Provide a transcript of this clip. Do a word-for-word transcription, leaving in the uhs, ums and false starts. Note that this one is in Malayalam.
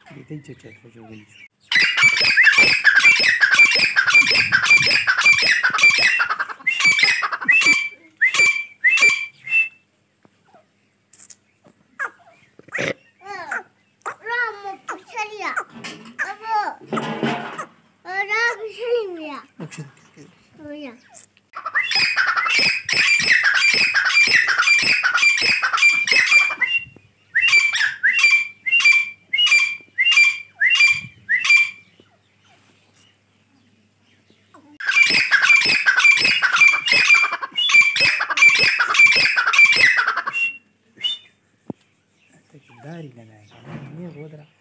Tem que ter fazer o isso. Oh yeah. Dari na na, ini bodra.